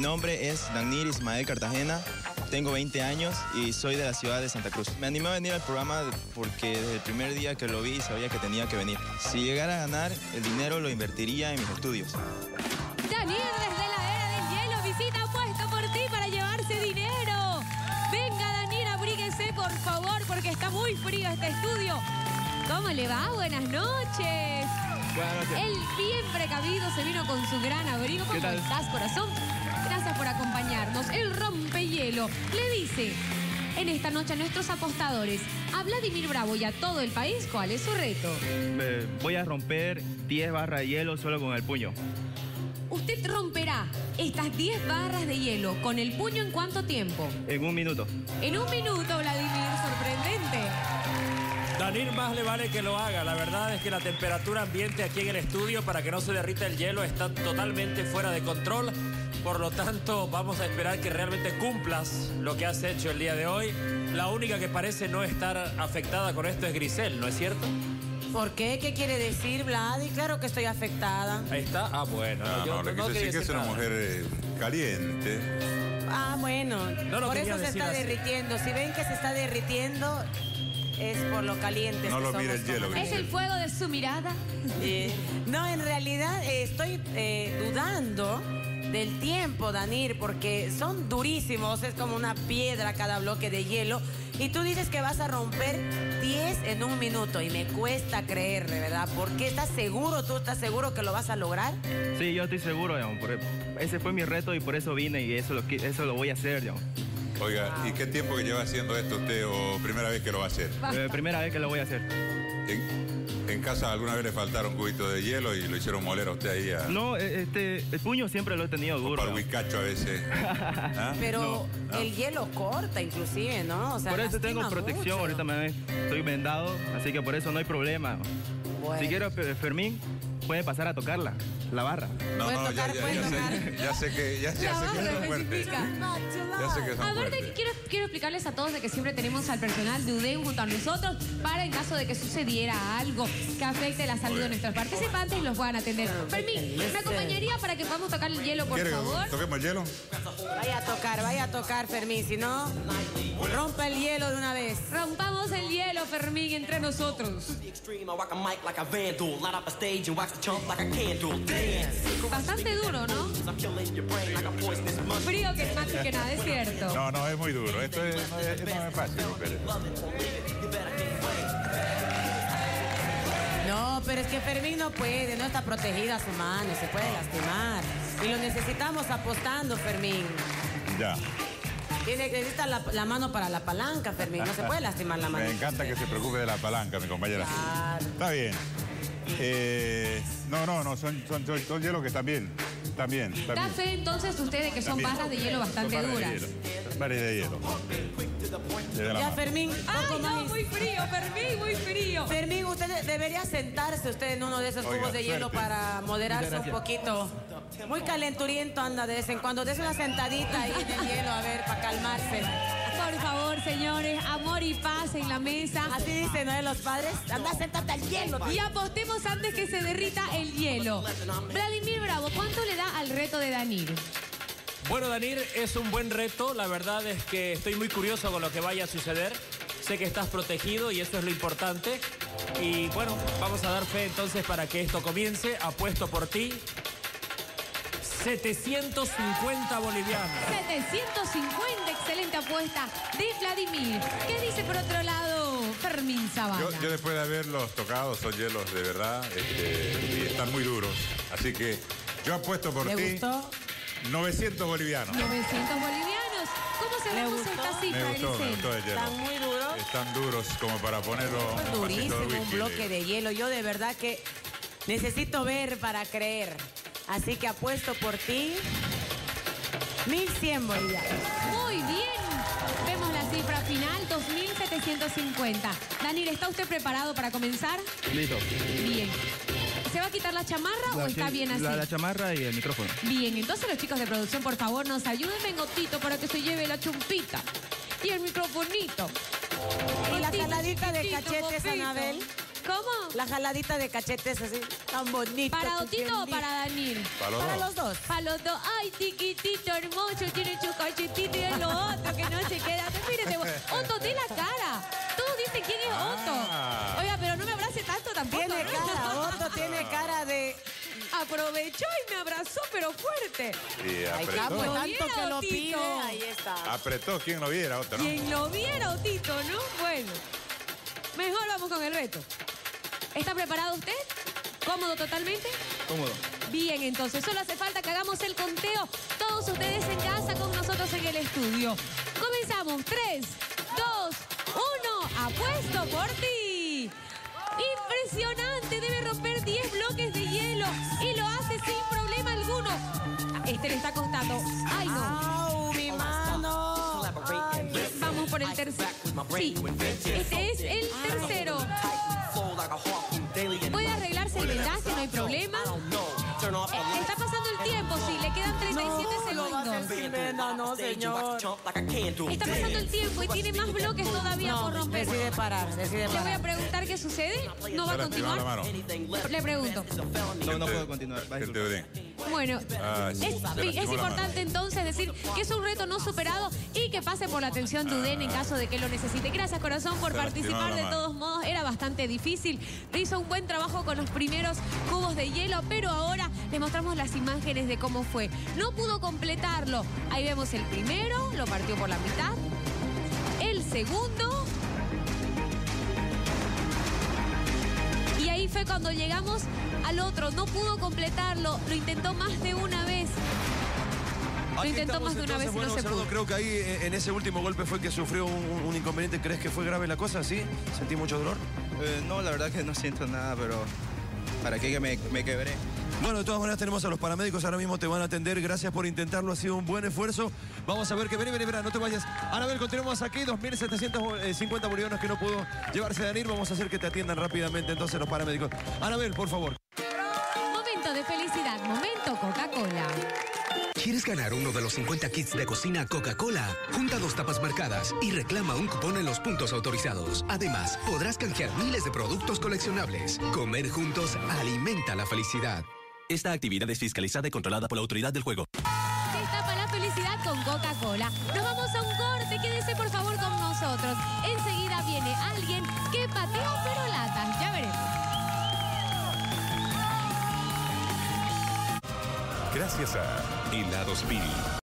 nombre es Danir Ismael Cartagena, tengo 20 años y soy de la ciudad de Santa Cruz. Me animé a venir al programa porque desde el primer día que lo vi sabía que tenía que venir. Si llegara a ganar, el dinero lo invertiría en mis estudios. Danir, desde la era del hielo, visita Apuesto por Ti para llevarse dinero. Venga, Danir, abríguese, por favor, porque está muy frío este estudio. ¿Cómo le va? Buenas noches. Buenas noches. Él bien precavido se vino con su gran abrigo. ¿Cómo estás, corazón? Gracias por acompañarnos. El rompehielo le dice en esta noche a nuestros apostadores, a Vladimir Bravo y a todo el país, ¿cuál es su reto? Voy a romper 10 barras de hielo solo con el puño. Usted romperá estas 10 barras de hielo con el puño ¿en cuánto tiempo? En 1 minuto. En 1 minuto, Vladimir, sorprendente. Danir, más le vale que lo haga. La verdad es que la temperatura ambiente aquí en el estudio para que no se derrita el hielo está totalmente fuera de control. Por lo tanto, vamos a esperar que realmente cumplas lo que has hecho el día de hoy. La única que parece no estar afectada con esto es Grisel, ¿no es cierto? ¿Por qué? ¿Qué quiere decir, Vladi? Claro que estoy afectada. Ahí está. Ah, bueno. No, le quise decir que es una mujer caliente. Ah, bueno. Por eso se está derritiendo. Si ven que se está derritiendo, es por lo caliente. No lo mire el hielo. ¿Es el fuego de su mirada? No, en realidad estoy dudando del tiempo, Danir, porque son durísimos, es como una piedra cada bloque de hielo. Y tú dices que vas a romper 10 en 1 minuto y me cuesta creerle, ¿verdad? ¿Por qué estás seguro? ¿Tú estás seguro que lo vas a lograr? Sí, yo estoy seguro, digamos, ese fue mi reto y por eso vine y eso lo voy a hacer, digamos. Oiga, ¿y qué tiempo que lleva haciendo esto usted o primera vez que lo va a hacer? Primera vez que lo voy a hacer. ¿En casa alguna vez le faltaron cubitos de hielo y lo hicieron moler a usted ahí? No, el puño siempre lo he tenido duro. Para el whiskacho a veces. ¿Ah? Pero no. El hielo corta inclusive, ¿no? O sea, por eso tengo protección, mucho. ahorita estoy vendado, así que por eso no hay problema. Bueno. Si quiero, Fermín, puede pasar a tocarla, la barra. No, ya sé que son fuertes. Ya sé que son Aparte fuertes. que quiero explicarles a todos de que siempre tenemos al personal de UDEM junto a nosotros para en caso de que sucediera algo que afecte la salud de nuestros participantes y los puedan atender. Fermín, ¿me acompañaría para que podamos tocar el hielo, por favor? ¿Toquemos el hielo? Vaya a tocar, Fermín, si no, rompa el hielo de una vez. Rompamos el hielo, Fermín, entre nosotros. Bastante duro, ¿no? Frío que más que nada, es cierto. No, es muy duro. Esto no es fácil. No, pero es que Fermín no puede, no está protegida su mano, se puede lastimar. Y lo necesitamos apostando, Fermín. Ya. Necesita la mano para la palanca, Fermín, no se puede lastimar la mano. Me encanta que se preocupe de la palanca, mi compañera. Claro. Está bien. No, son hielos que están bien. Están bien. ¿Da fe entonces usted de que son barras de hielo bastante duras? Barras de hielo. Ya, Fermín, ¡ay, no! Muy frío, Fermín, muy frío. Fermín, usted debería sentarse usted en uno de esos cubos de hielo para moderarse un poquito. Muy calenturiento anda de vez en cuando. Dese una sentadita ahí en el hielo, a ver, para calmarse. Por favor, señores, amor y paz en la mesa. Así dicen, ¿no? Los padres. Anda, sentate al hielo. Y apostemos antes que se derrita el hielo. Vladimir Bravo, ¿cuánto le da al reto de Danir? Bueno, Danir, es un buen reto. La verdad es que estoy muy curioso con lo que vaya a suceder. Sé que estás protegido y eso es lo importante. Y bueno, vamos a dar fe entonces para que esto comience. Apuesto por ti. 750 bolivianos. 750, excelente apuesta de Vladimir. ¿Qué dice por otro lado Fermín Zavala? Yo después de haberlos tocado, son hielos de verdad y están muy duros. Así que yo apuesto por ti. ¿Le gustó? 900 bolivianos. 900 bolivianos. ¿Cómo cerramos esta cifra, Me gustó el hielo. Están muy duros. Están duros como para ponerlo. Durísimo, un bloque de hielo. Yo de verdad que necesito ver para creer. Así que apuesto por ti 1.100 bolivianos. Muy bien. Vemos la cifra final, 2.750. Danir, ¿está usted preparado para comenzar? Listo. Bien. ¿Se va a quitar la chamarra o está bien así? La chamarra y el micrófono. Bien, entonces los chicos de producción, por favor, nos ayuden en Otito para que se lleve la chumpita. Y el microfonito. Y la saladita de cachetes, Popito. Anabel. ¿Cómo? La jaladita de cachetes así, tan bonita. ¿Para Otito o para Danir? Para los dos. Para los dos. Ay, chiquitito, hermoso, tiene su cachetito y es lo otro que no se queda. Mírate, Otto, di la cara. Todos dicen quién es Otto. Oiga, pero no me abrace tanto tampoco. Tiene ¿no? cara, Otto tiene cara de... Aprovechó y me abrazó, pero fuerte. Y Ahí está, apretó. pues Lo tanto viera, que lo Otito. pide. Ahí está. Apretó, quien lo viera, otro, ¿no? Quien lo viera, Otito, ¿no? Bueno, mejor vamos con el reto. ¿Está preparado usted? ¿Cómodo totalmente? Cómodo. Bien, entonces solo hace falta que hagamos el conteo. Todos ustedes en casa con nosotros en el estudio. Comenzamos. 3, 2, 1. Apuesto por ti. Impresionante. Debe romper 10 bloques de hielo y lo hace sin problema alguno. Este le está costando. ¡Ay, no! ¡Au, mi mano! Ay, Vamos por el tercero. Sí, este es el tercero. Puede arreglarse el vendaje, no hay problema. Está pasando el tiempo, sí, le quedan 37 lo va a hacer segundos. sin venda, no, señor. Está pasando el tiempo y tiene más bloques todavía por romper. Decide parar, decide Le voy a parar. preguntar qué sucede. ¿No va a Se lastimó la continuar? mano. Le pregunto. No puedo continuar. Va a Que te disculpar. den. Bueno, Ah, sí, es se lastimó la importante mano. entonces decir que es un reto no superado y que pase por la atención de UDEN en caso de que lo necesite. Gracias, corazón, por Se lastimó participar. la De mano. todos modos, era bastante difícil. Hizo un buen trabajo con los primeros cubos de hielo, pero ahora les mostramos las imágenes de cómo fue. No pudo completarlo. Ahí vemos el primero, lo partió por la mitad. El segundo. Y ahí fue cuando llegamos al otro. No pudo completarlo. Lo intentó más de una vez. Lo intentó más de una vez y no se Gerardo, pudo. creo que ahí en ese último golpe fue que sufrió un inconveniente. ¿Crees que fue grave la cosa? ¿Sí? ¿Sentí mucho dolor? No, la verdad que no siento nada, pero ¿para qué que me quebré? Bueno, de todas maneras tenemos a los paramédicos, ahora mismo te van a atender. Gracias por intentarlo, ha sido un buen esfuerzo. Vamos a ver que vení, no te vayas. Anabel, continuamos aquí, 2.750 bolivianos que no pudo llevarse Danir. Vamos a hacer que te atiendan rápidamente entonces los paramédicos. Anabel, por favor. Momento de felicidad, momento Coca-Cola. ¿Quieres ganar uno de los 50 kits de cocina Coca-Cola? Junta 2 tapas marcadas y reclama un cupón en los puntos autorizados. Además, podrás canjear miles de productos coleccionables. Comer juntos alimenta la felicidad. Esta actividad es fiscalizada y controlada por la autoridad del juego. Destapa la felicidad con Coca-Cola. Nos vamos a un corte, quédese por favor con nosotros. Enseguida viene alguien que patea pero latas. Ya veremos. Gracias a Helados Pil.